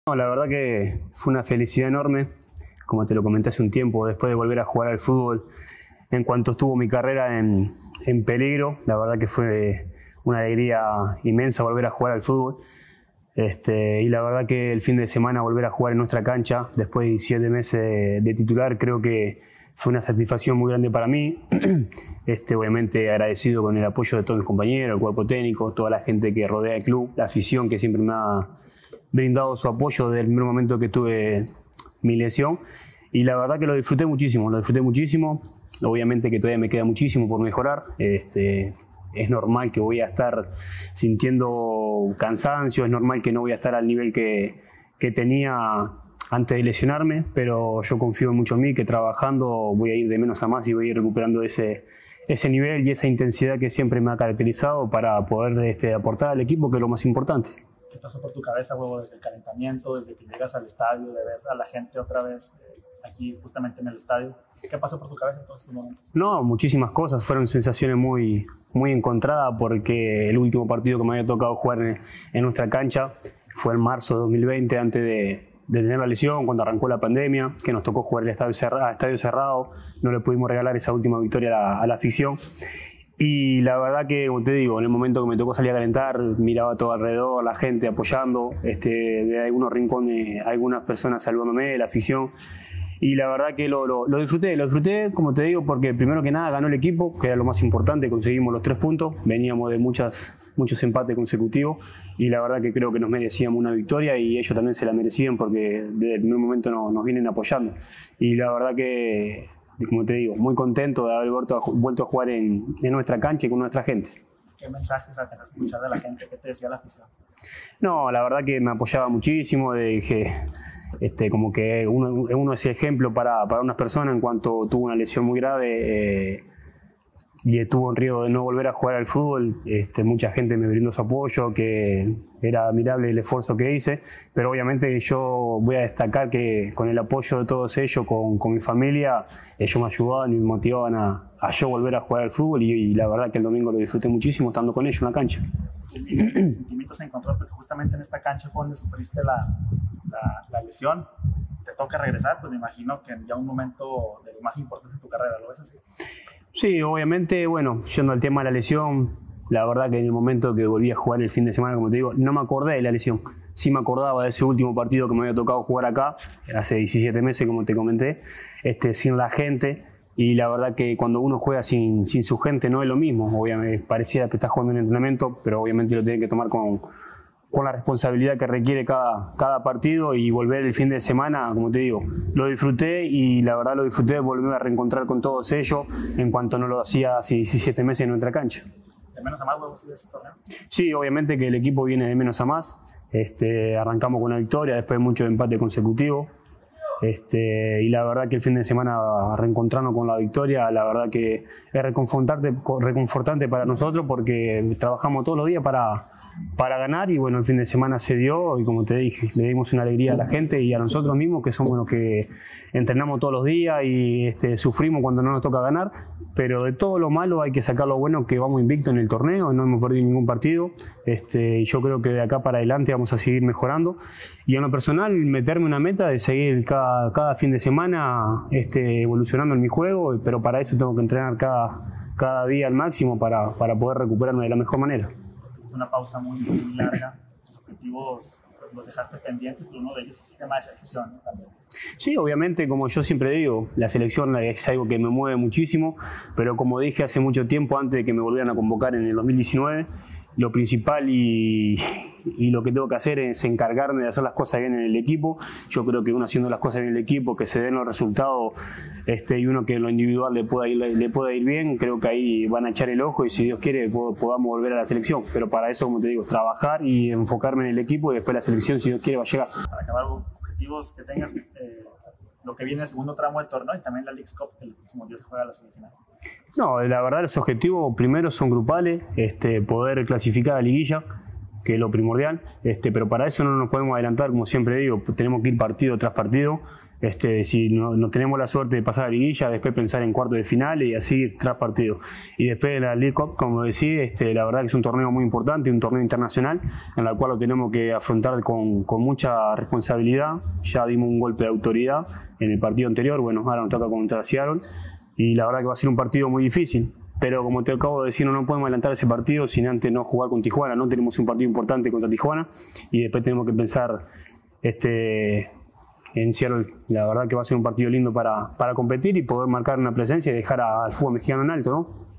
No, la verdad que fue una felicidad enorme, como te lo comenté hace un tiempo, después de volver a jugar al fútbol. En cuanto estuvo mi carrera en peligro, la verdad que fue una alegría inmensa volver a jugar al fútbol. Y la verdad que el fin de semana volver a jugar en nuestra cancha, después de 17 meses de titular, creo que fue una satisfacción muy grande para mí. Obviamente agradecido con el apoyo de todos mis compañeros, el cuerpo técnico, toda la gente que rodea el club, la afición que siempre me ha brindado su apoyo desde el primer momento que tuve mi lesión. Y la verdad que lo disfruté muchísimo, Obviamente que todavía me queda muchísimo por mejorar. Es normal que voy a estar sintiendo cansancio, es normal que no voy a estar al nivel que tenía antes de lesionarme, pero yo confío mucho en mí, que trabajando voy a ir de menos a más y voy a ir recuperando ese nivel y esa intensidad que siempre me ha caracterizado para poder aportar al equipo, que es lo más importante. ¿Qué pasó por tu cabeza, huevo, desde el calentamiento, desde que llegas al estadio, de ver a la gente otra vez aquí justamente en el estadio? ¿Qué pasó por tu cabeza en todos estos momentos? No, muchísimas cosas, fueron sensaciones muy encontradas, porque el último partido que me había tocado jugar en nuestra cancha fue en marzo de 2020, antes de tener la lesión, cuando arrancó la pandemia, que nos tocó jugar el estadio cerrado, no le pudimos regalar esa última victoria a la afición. Y la verdad que, como te digo, en el momento que me tocó salir a calentar, miraba todo alrededor, la gente apoyando, de algunos rincones, algunas personas saludándome, la afición. Y la verdad que lo disfruté, como te digo, porque primero que nada ganó el equipo, que era lo más importante, conseguimos los 3 puntos, veníamos de muchos empates consecutivos y la verdad que creo que nos merecíamos una victoria y ellos también se la merecían porque desde el primer momento nos vienen apoyando. Y la verdad que, como te digo, muy contento de haber vuelto a jugar en nuestra cancha y con nuestra gente. ¿Qué mensajes alcanzaste a escuchar de la gente? ¿Qué te decía la afición? No, la verdad que me apoyaba muchísimo, como que uno es ejemplo para unas personas en cuanto tuvo una lesión muy grave y estuvo en riesgo de no volver a jugar al fútbol. Mucha gente me brindó su apoyo, que era admirable el esfuerzo que hice, pero obviamente yo voy a destacar que con el apoyo de todos ellos, con mi familia, ellos me ayudaban y me motivaban a yo volver a jugar al fútbol y la verdad que el domingo lo disfruté muchísimo estando con ellos en la cancha. El sentimiento se encontró porque justamente en esta cancha fue donde sufriste la lesión. Te toca regresar, pues me imagino que ya un momento de lo más importante de tu carrera, ¿lo ves así? Sí, obviamente, bueno, yendo al tema de la lesión, la verdad que en el momento que volví a jugar el fin de semana, como te digo, no me acordé de la lesión. Sí me acordaba de ese último partido que me había tocado jugar acá, hace 17 meses, como te comenté, sin la gente. Y la verdad que cuando uno juega sin su gente no es lo mismo. Obviamente parecía que estás jugando en entrenamiento, pero obviamente lo tiene que tomar con la responsabilidad que requiere cada partido, y volver el fin de semana, como te digo, lo disfruté y la verdad lo disfruté de volver a reencontrar con todos ellos en cuanto no lo hacía hace 17 meses en nuestra cancha. ¿De menos a más luego sigue ese torneo? Sí, obviamente que el equipo viene de menos a más. Arrancamos con una victoria después de muchos empates consecutivos. Y la verdad que el fin de semana reencontrarnos con la victoria, la verdad que es reconfortante para nosotros, porque trabajamos todos los días para ganar, y bueno, el fin de semana se dio y, como te dije, le dimos una alegría a la gente y a nosotros mismos, que somos los que entrenamos todos los días y sufrimos cuando no nos toca ganar, pero de todo lo malo hay que sacar lo bueno, que vamos invictos en el torneo, no hemos perdido ningún partido, y yo creo que de acá para adelante vamos a seguir mejorando, y en lo personal meterme una meta de seguir cada fin de semana evolucionando en mi juego, pero para eso tengo que entrenar cada día al máximo para poder recuperarme de la mejor manera. Una pausa muy larga, tus objetivos los dejaste pendientes, pero uno de ellos es el tema de selección, ¿no? También. Sí, obviamente, como yo siempre digo, la selección es algo que me mueve muchísimo, pero como dije hace mucho tiempo, antes de que me volvieran a convocar en el 2019, lo principal y lo que tengo que hacer es encargarme de hacer las cosas bien en el equipo. Yo creo que uno haciendo las cosas bien en el equipo, que se den los resultados, y uno que en lo individual le pueda ir bien, creo que ahí van a echar el ojo y, si Dios quiere, podamos volver a la selección. Pero para eso, como te digo, trabajar y enfocarme en el equipo, y después la selección, si Dios quiere, va a llegar. Para acabar, objetivos que tengas, lo que viene el segundo tramo del torneo y también la Leagues Cup, que el próximo día se juega la semifinal. No, la verdad los objetivos primero son grupales, poder clasificar a liguilla, que es lo primordial, pero para eso no nos podemos adelantar, como siempre digo, tenemos que ir partido tras partido. Si no tenemos la suerte de pasar a liguilla, después pensar en cuartos de final y así tras partido. Y después de la League Cup, como decís, la verdad que es un torneo muy importante, un torneo internacional, en el cual lo tenemos que afrontar con mucha responsabilidad. Ya dimos un golpe de autoridad en el partido anterior, bueno, ahora nos toca contra Seattle, y la verdad que va a ser un partido muy difícil. Pero como te acabo de decir, no podemos adelantar ese partido sin antes no jugar con Tijuana, ¿no? Tenemos un partido importante contra Tijuana y después tenemos que pensar en Seattle. La verdad que va a ser un partido lindo para competir y poder marcar una presencia y dejar al fútbol mexicano en alto, ¿no?